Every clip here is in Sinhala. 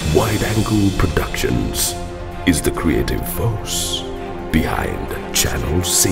Wide Angle Productions is the creative force behind Channel C.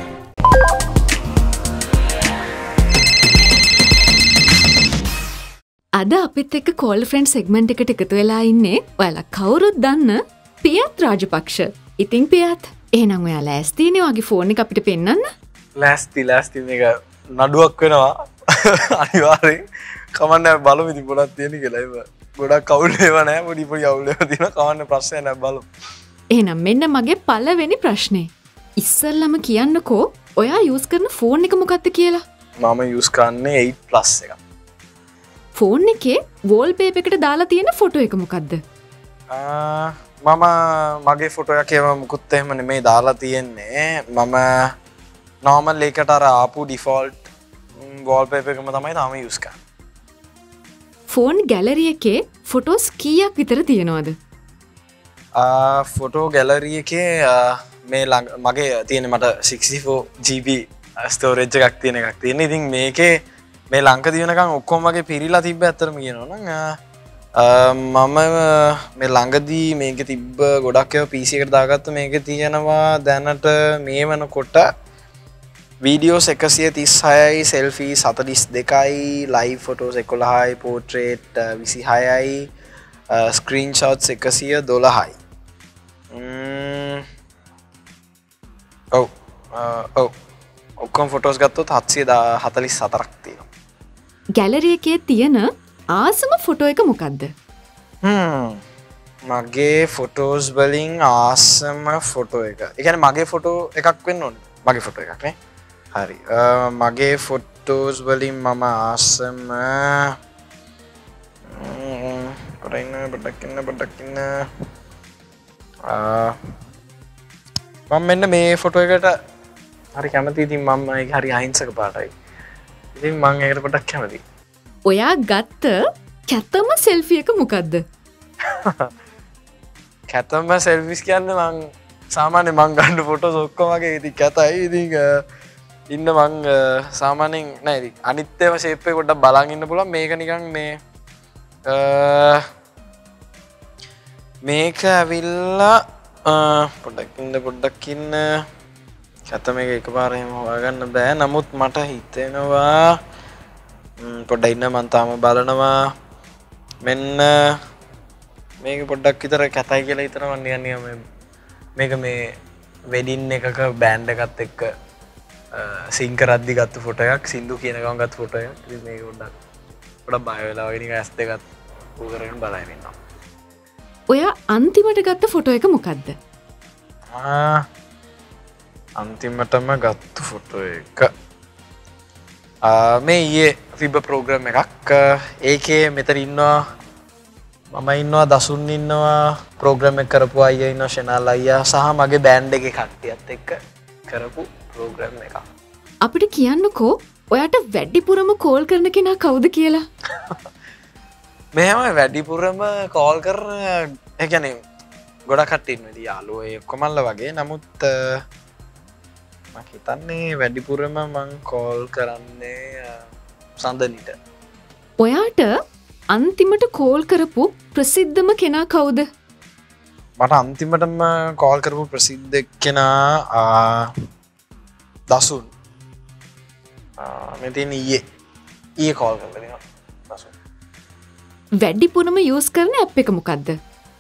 අද අපිත් එක්ක කෝල් ෆ්‍රෙන්ඩ් සෙග්මන්ට් එකට එකතු වෙලා ඉන්නේ ඔයාලා කවුරුත් දන්න පියත් රාජපක්ෂ. ඉතින් පියත් එහෙනම් ඔයා ලෑස්තිනේ වගේ ෆෝන් එක අපිට පෙන්නන්න? ලෑස්ති මේක නඩුවක් වෙනවා අනිවාර්යෙන්. කමන්න බලමු ඉතින් ගොඩක් තියෙන කියලා. ඒක ගොඩක් අවුල් ඒවා නෑ පොඩි අවුල් ඒවා තියෙනවා. කමන්න ප්‍රශ්නයක් නෑ බලමු. එහෙනම් මෙන්න මගේ පළවෙනි ප්‍රශ්නේ. ඉස්සල්ලාම කියන්නකෝ ඔයා යූස් කරන ෆෝන් එක මොකක්ද කියලා? මම යූස් කරන්නේ 8+ එකක්. ෆෝන් එකේ වෝල්පේපර් එකට දාලා තියෙන ෆොටෝ එක මොකක්ද? මම මගේ ෆොටෝ එකේ මුකුත් එහෙම නෙමෙයි දාලා තියෙන්නේ. මම normal එකට අර ආපු default wallpaper එකම තමයි තාම යූස් කරන්නේ. ෆෝන් ගැලරි එකේ ෆොටෝස් කීයක් විතර තියෙනවද? ෆොටෝ ගැලරි එකේ මේ මගේ තියෙන මට 64GB ස්ටෝරේජ් එකක් තියෙන එකක් තියෙන. ඉතින් මේකේ මේ ලංකදී වෙනකන් ඔක්කොම වගේ පිරීලා තිබ්බ ඇත්තටම කියනවා නම් මම මේ ළඟදී මේකේ තිබ්බ ගොඩක් ඒවා PC එකට දාගත්ත මේකේ තියෙනවා දැනට මේ වෙනකොට වීඩියෝස් 136යි සෙල්ෆීස් 42යි ලයිව් ෆොටෝස් 11යි පෝට්‍රේට් 26යි ස්ක්‍රීන්ෂොට්ස් 112යි ඔක්කොම ෆොටෝස් ගත්තොත් 744ක් තියෙනවා. ගැලරි එකේ තියෙන ආසම ෆොටෝ එක මොකක්ද? මගේ ෆොටෝස් වලින් ආසම ෆොටෝ එක. ඒ කියන්නේ මගේ ෆොටෝ එකක් වෙන්න ඕනේ. මගේ ෆොටෝ එකක් නේ. හරි. මගේ ෆොටෝස් වලින් මම ආසම පොඩක් ඉන්න මම මෙන්න මේ ෆොටෝ එකට හරි කැමතියි. ඉතින් මම ඒක හරි අහිංසක පාටයි. ඉතින් මං ඒකට පොඩ්ඩක් කැමතියි. ඔයා ගත්ත කැතම සෙල්ෆි එක මොකක්ද? කැතම සෙල්ෆිස් කියන්නේ මං සාමාන්‍යයෙන් මං ගන්න ෆොටෝස් ඔක්කොම වගේ ඉතින් කැතයි. ඉතින් ඉන්න මං සාමාන්‍යයෙන් නෑ ඉතින් අනිත් ඒවා ෂේප් එක පොඩ්ඩක් බලන් ඉන්න පුළුවන්. මේක නිකන් මේක ඇවිල්ලා පොඩ්ඩක් ඉන්න කැත මේක එකපාර එහෙම හොයාගන්න බෑ. නමුත් මට හිතෙනවා පොඩ්ඩක් ඉන්න මං තාම බලනවා. මෙන්න මේක පොඩ්ඩක් විතර කැතයි කියලා හිතනවා නිකන් මේක මේ වෙඩින් එකක බෑන්ඩ් එකත් එක්ක සින් කරද්දි ගත්ත ෆොටෝ එකක්. සින්දු කියන ගමන් ගත්ත ෆොටෝ එකක්. ඉතින් මේක පොඩ්ඩක් බය වෙලා වගේ නිකන් ඇස් දෙකත් ඌ කරගෙන බලගෙන ඉන්නවා. ඔයා අන්තිමට ගත්ත ෆොටෝ එක මොකක්ද? අන්තිමටම ගත්තු ෆොටෝ එක මේ ඊයේ තිබ්බ ප්‍රෝග්‍රෑම් එකක්. ඒකේ මෙතන ඉන්නවා මම ඉන්නවා දසුන් ඉන්නවා ප්‍රෝග්‍රෑම් එක කරපු අයියා ඉන්නවා ෂෙනල් අයියා සහ මගේ බෑන්ඩ් එකේ කට්ටියත් එක්ක කරපු ප්‍රෝග්‍රෑම් එකක්. අපිට කියන්නකෝ ඔයාට වැඩිපුරම කෝල් කරන කෙනා කවුද කියලා? මෙහෙම වැඩිපුරම කෝල් කරන ඒ කියන්නේ ගොඩක් කට්ටිය ඉන්නවා. ඉතින් යාළුවෝ ඒ ඔක්කොමල්ලා වගේ. නමුත් මම හිතන්නේ වැඩිපුරම මං කෝල් කරන්නේ සඳනිට. ඔයාට අන්තිමට කෝල් කරපු ප්‍රසිද්ධම කෙනා කවුද? මට අන්තිමටම කෝල් කරපු ප්‍රසිද්ධ කෙනා දසුන්. මෙතන ඊයේ කෝල් කරලා දෙනවා දසුන්. වැඩිපුරම යූස් කරන ඇප් එක මොකක්ද?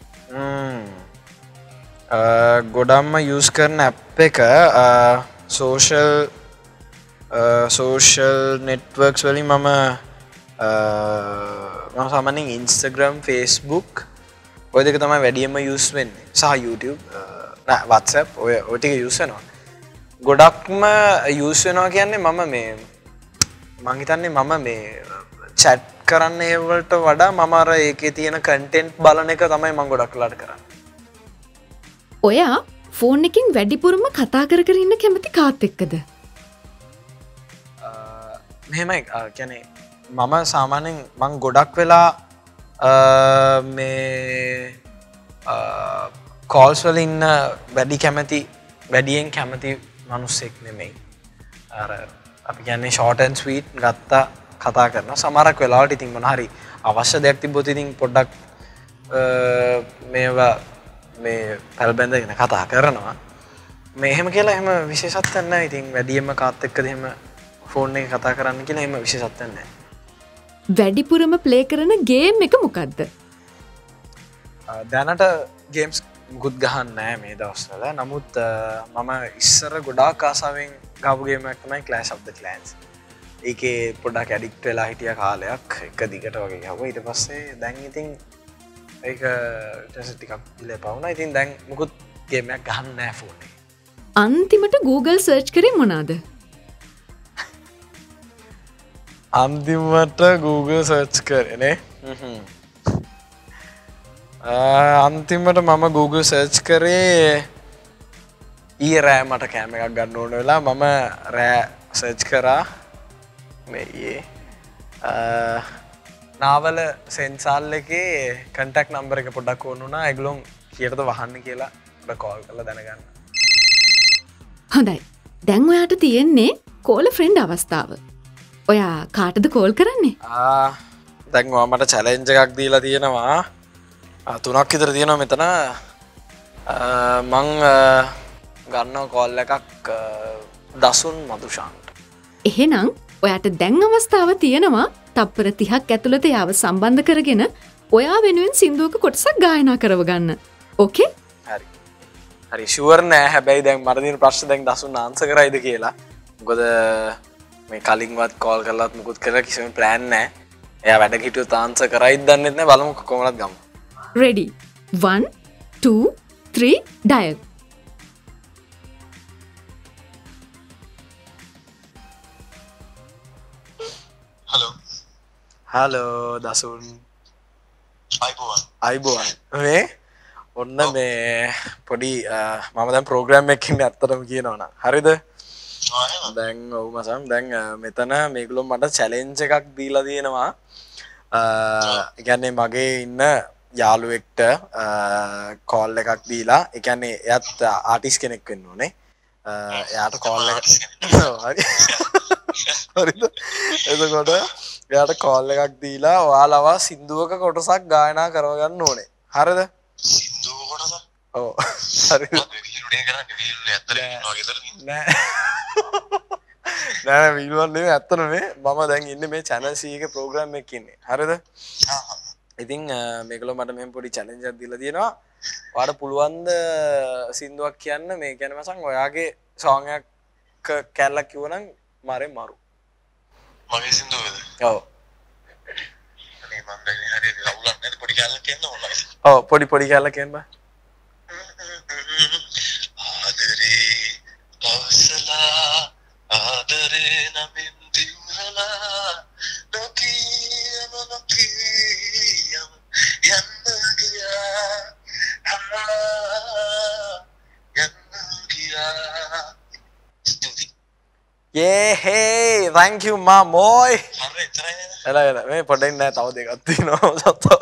ගොඩක්ම යූස් කරන ඇප් එක සෝෂල් නෙට්වර්ක්ස් වලින් මම සාමාන්‍යයෙන් Instagram Facebook ඔය දෙක තමයි වැඩියෙන්ම යූස් වෙන්නේ. සහ YouTube WhatsApp ඔය ටික යූස් වෙනවා. ගොඩක්ම යූස් වෙනවා කියන්නේ මම හිතන්නේ මම මේ chat කරන්න ඒ වලට වඩා මම අර ඒකේ තියෙන content බලන එක තමයි මම ගොඩක් වෙලාට කරන්නේ. ඔයා ෆෝන් එකකින් වැඩිපුරම කතා කර ඉන්න කැමති කාත් එක්කද? මෙහෙමයි කියන්නේ මම සාමාන්‍යයෙන් මං ගොඩක් වෙලා මේ කෝල්ස් වල ඉන්න වැඩියෙන් කැමති මිනිස්සෙක් නෙමෙයි. අර අපි කියන්නේ short and sweet ගත්තා කතා කරනවා. සමහරක් වෙලාවට ඉතින් මොන හරි අවශ්‍ය දෙයක් තිබ්බොත් ඉතින් පොඩ්ඩක් මේවා මේ පැල්බැඳගෙන කතා කරනවා මෙහෙම කියලා එහෙම විශේෂත්වයක් නැහැ. ඉතින් වැඩියෙන්ම කාත් එක්කද එහෙම ෆෝන් එකේ කතා කරන්න කියලා එහෙම විශේෂත්වයක් නැහැ. වැඩිපුරම ප්ලේ කරන ගේම් එක මොකක්ද? දැනට ගේම්ස් මුකුත් ගහන්න නැහැ මේ දවස්වල. නමුත් මම ඉස්සර ගොඩාක් ආසාවෙන් ගාපු ගේම් එකක් තමයි Clash of the Clans. ඒකේ පොඩ්ඩක් ඇඩික්ට් වෙලා හිටිය කාලයක් එක දිගට වගේ ගහුවා. ඊට පස්සේ දැන් ඉතින් ඒක ටිකක් ඉලපා වුණා. ඉතින් දැන් මුකුත් ගේම් එකක් ගහන්න නැහැ ෆෝන් එකේ. අන්තිමට Google සර්ච් කරේ මොනවාද? අන්තිමට Google සර්ච් කරේ අන්තිමට මම Google සර්ච් කරේ ඊයේ රෑ මට කෑම එකක් ගන්න ඕන වෙලා මම රෑ සර්ච් කරා මේ නාවල සෙන්සාල් එකේ කන්ටැක්ට් නම්බර් එක පොඩ්ඩක් ඕන වුණා. ඒගොල්ලෝ කීයටද වහන්න කියලා පොඩ්ඩක් කෝල් කරලා දැනගන්න. හොඳයි. දැන් ඔයාට තියෙන්නේ කෝල් ෆ්‍රෙන්ඩ් අවස්ථාව. ඔයා කාටද කෝල් කරන්නේ? දැන් ඔයා මට චැලෙන්ජ් එකක් දීලා තියෙනවා. 3ක් විතර තියෙනවා මෙතන. මං ගන්නවා කෝල් එකක් දසුන් මදුෂාන්ට. එහෙනම් ඔයාට දැන් අවස්ථාව තියෙනවා තප්පර 30ක් ඇතුළත යාව සම්බන්ධ කරගෙන ඔයා වෙනුවෙන් සින්දුවක කොටසක් ගායනා කරව ගන්න. ඕකේ? හරි. හරි ෂුවර් නෑ. හැබැයි දැන් මට තියෙන ප්‍රශ්න දැන් දසුන් ආන්සර් කරයිද කියලා. මොකද මේ කලින්වත් කෝල් කරලාත් මුකුත් කරලා කිසිම ප්ලෑන් නෑ. එයා වැඩ හිටියොත් ආන්සර් කරයිද දන්නෙත් නෑ. බලමු කොහොමද ගමු. Ready? 1, 2, 3, dial. හලෝ දසුන්. අයිබෝවන්. මේ ඔන්න මේ පොඩි මම දැන් ප්‍රෝග්‍රෑම් එකකින් ඇත්තටම කියනවනම් හරිද? දැන් ඔව් මසම් දැන් මෙතන මේගොල්ලෝ මට චැලෙන්ජ් එකක් දීලා තියෙනවා. ඒ කියන්නේ මගේ ඉන්න යාළුවෙක්ට කෝල් එකක් දීලා ඒ කියන්නේ එයාත් ආටිස්ට් කෙනෙක් වෙන්න ඕනේ. එයාට කෝල් එක හරි. හරිද? එතකොට එයාට කෝල් එකක් දීලා ඔයාලව සින්දුවක කොටසක් ගායනා කරව ගන්න ඕනේ. හරිද? සින්දුව කොටස? ඔව්. හරිද? වීලුනේ කරන්නේ වීලුනේ ඇත්තට ඉන්නවා ගෙදර නෑ. නෑ වීලුවක් නෙමෙයි ඇත්තටම මම දැන් ඉන්නේ මේ channel C එකේ ප්‍රෝග්‍රෑම් එකක ඉන්නේ. හරිද? ඉතින් මේගොල්ලෝ මට මෙහෙම පොඩි චැලෙන්ජ් එකක් දීලා තියෙනවා. ඔයාලට පුළුවන් ද සින්දුවක් කියන්න මේ කියන්නේ මසන් ඔයාගේ සෝං එකක් කැල්ලක් කිව්වනම් මාරේ මාරු. මගේ සින්දුවද? ඔව්. අනේ මම දැන් හරියට ලවුලක් නැද්ද පොඩි කැල්ලක් කියන්න ඕනයි. ඔව් පොඩි කැල්ලක් කියන්න බෑ. ආදරේ අවසලා ආදරේ නමින් දිවලා නොකියම යන්න ගියා Yeah, hey, thank you, my boy. එලා මේ පොඩ්ඩක් නෑ තව දෙකක් තියෙනවා. තව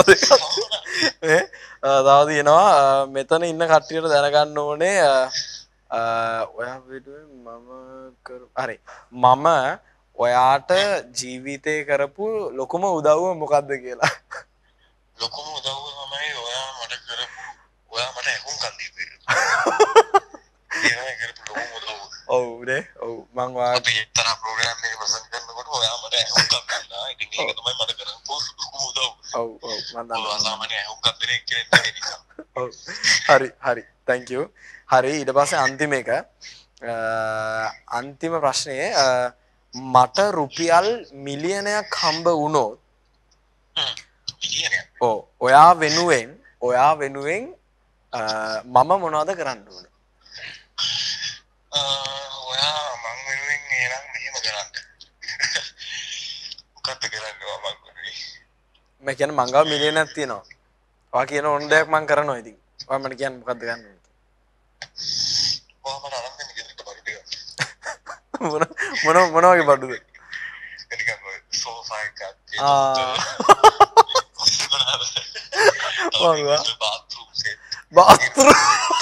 තියෙනවා. මෙතන ඉන්න කට්ටියට දැනගන්න ඕනේ ඔයා වීඩියෝ මම හරි. මම ඔයාට ජීවිතේ කරපු ලොකුම උදව්ව මොකද්ද කියලා. ලොකුම උදව්ව තමයි ඔයා මට කරපු ඔයා මට ඇහුම්කන් දීපු එක. ඔව් නේ ඔව් මං වාට අපි එක්තරා ප්‍රෝග්‍රෑම් එකක ප්‍රසන්ට් කරනකොට ඔයා මට ඇහුම්කන් ගන්නවා. ඉතින් ඒක තමයි මට කරපු ලොකුම උදව්. ඔව් ඔව් මම දන්නවා. සාමාන්‍ය ඇහුම්කන් දෙන එක කියන්නේ නිසා. ඔව් හරි thank you. හරි ඊට පස්සේ අන්තිම එක අන්තිම ප්‍රශ්නේ මට රුපියල් මිලියනයක් හම්බ වුණොත් ඔව් ඔයා වෙනුවෙන් මම මොනවද කරන්න ඕනේ? ඔයා මං වෙනුවෙන් එහෙනම් මෙහෙම කරන්න. මොකක්ද කරන්නේ මම වෙනුවෙන්? මම කියන්නේ මං ගාව මිලියනයක් තියෙනවා. ඔයා කියන ඕන දෙයක් මං කරනවා ඉතින්. ඔයා මට කියන්න මොකක්ද ගන්න ඕනේ? ඔයා මට අරන් දෙන්න කියලා බඩු ටික. මොන වගේ බඩුද? නිකන් සෝෆා එකක් bathroom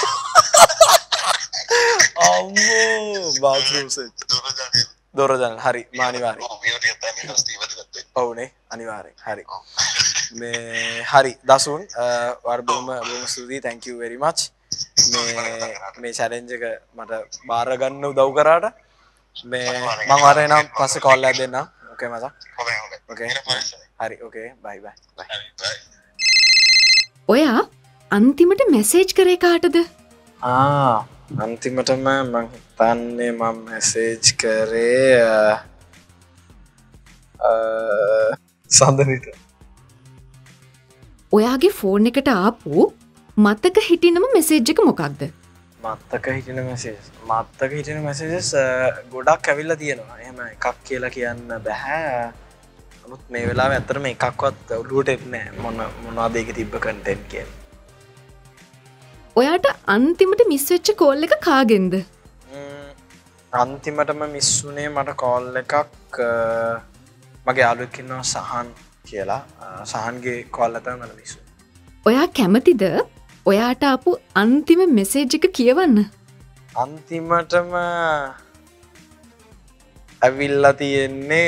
set දොර ජනල් හරි මානිවාරි ඔවුනේ අනිවාරෙන් හරි මේ හරි දසුන් ඔයාලට බොහොම ස්තුතියි thank you very much මේ challenge එක මට බාර ගන්න උදව් කරාට මේ මම ඔයාලට එනම් පස්සේ call එකක් දෙන්නම් okay මචං okay හරි okay bye bye ඔයා අන්තිමට මැසේජ් කරේ කාටද? අන්තිමටම මම හිතන්නේ මම මැසේජ් කරේ සඳනිට. ඔයාගේ ෆෝන් එකට ආපු මතක හිටිනම මැසේජ් එක මොකක්ද? මතක හිටින මැසේජස් ගොඩක් ඇවිල්ලා තියෙනවා. එහෙම එකක් කියලා කියන්න බෑ. නමුත් මේ වෙලාවේ ඇත්තටම එකක්වත් ඔළුවට එන්නේ නැහැ. මොනවද ඒකේ තිබ්බ කන්ටෙන්ට් කියලා. ඔයාට අන්තිමට මිස් වෙච්ච කෝල් එක කාගෙන්ද? අන්තිමටම මිස් වුණේ මට කෝල් එකක් මගේ යාළුවෙක් ඉන්නවා සහන් කියලා. සහන්ගේ කෝල් එක තමයි මට මිස් වුණේ. ඔයා කැමතිද ඔයාට ආපු අන්තිම මැසේජ් එක කියවන්න? අන්තිමටම ඇවිල්ලා තියෙන්නේ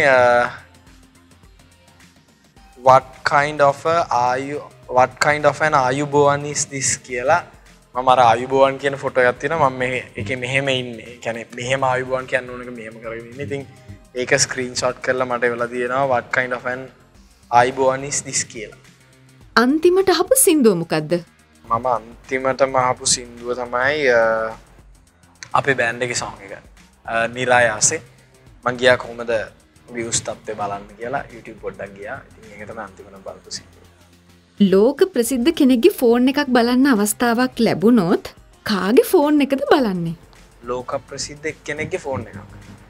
what kind of an ආයුබෝවන් is this කියලා. මම අර ආයුබෝවන් කියන ෆොටෝ එකක් තියෙනවා. මම මේකේ මෙහෙම ඉන්නේ. ඒ කියන්නේ මෙහෙම ආයුබෝවන් කියන්න ඕනක මෙහෙම කරගෙන ඉන්නේ. ඉතින් ඒක ස්ක්‍රීන්ෂොට් කරලා මට එවලා තියෙනවා what kind of an ආයුබෝවන් is this කියලා. අන්තිමට අහපු සින්දුව මොකද්ද? මම අන්තිමටම අහපු සින්දුව තමයි අපේ බෑන්ඩ් එකේ සෝං එක. නිරායාසේ. මං ගියා කොහමද views තත්ත්වය බලන්න කියලා YouTube පොඩ්ඩක් ගියා. ඉතින් ඒක තමයි අන්තිමට බලපු සින්දුව. ලෝක ප්‍රසිද්ධ කෙනෙක්ගේ ෆෝන් එකක් බලන්න අවස්ථාවක් ලැබුණොත් කාගේ ෆෝන් එකද බලන්නේ? ලෝක ප්‍රසිද්ධ කෙනෙක්ගේ ෆෝන් එකක්.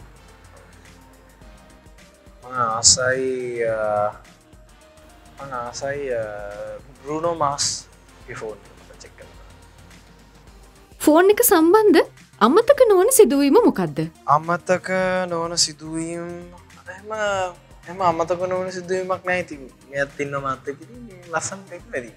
මම ආසයි බ්‍රූනෝ මාස් ගේ ෆෝන් එක චෙක් කරන්න. ෆෝන් එක සම්බන්ධ අමතක නොවන සිදුවීම මොකද්ද? අමතක නොවන සිදුවීම් එහෙම අමතක නොවන සිදුවීමක් නැහැ. ඉතින් මෙයත් ඉන්න මාත් එක්ක ඉතින් ලස්සනට එක්ක වැඩි.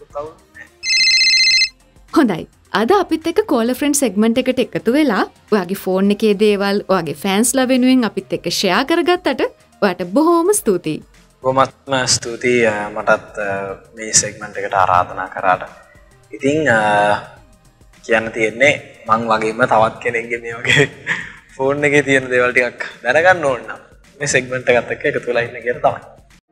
හොඳයි. අද අපිත් එක්ක කෝල් අ ෆ්‍රෙන්ඩ් සෙග්මන්ට් එකට එකතු වෙලා ඔයාගේ ෆෝන් එකේ දේවල් ඔයාගේ ෆෑන්ස්ලා වෙනුවෙන් අපිත් එක්ක ෂෙයා කරගත්තට ඔයාට බොහොම ස්තුතියි. බොහොමත්ම ස්තුතියි මටත් මේ සෙග්මන්ට් එකට ආරාධනා කරාට. ඉතින් කියන්න තියෙන්නේ මං වගේම තවත් කෙනෙක්ගේ මේ වගේ ෆෝන් එකේ තියෙන දේවල් ටිකක් දැනගන්න ඕන නම් මේ සෙග්මන්ට් එකත් එක්ක එකතු වෙලා ඉන්න කියලා තමයි.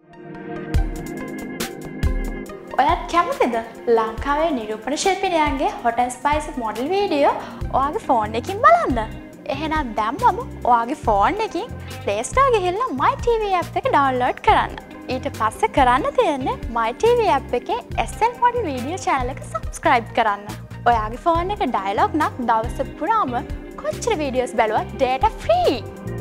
ඔයත් කැමතිද ලංකාවේ නිරූපණ ශිල්පිනියන්ගේ hot and spicy model video ඔයාගේ ෆෝන් එකකින් බලන්න? එහෙනම් දැම්මම ඔයාගේ ෆෝන් එකකින් Play Store ගිහිල්ලා My TV app එක download කරන්න. ඊට පස්සේ කරන්න තියෙන්නේ My TV app එකේ SL model video channel එක subscribe කරන්න. ඔයාගේ ෆෝන් එක dialog නම් දවස පුරාම කොච්චර වීඩියෝස් බැලුවත් data free.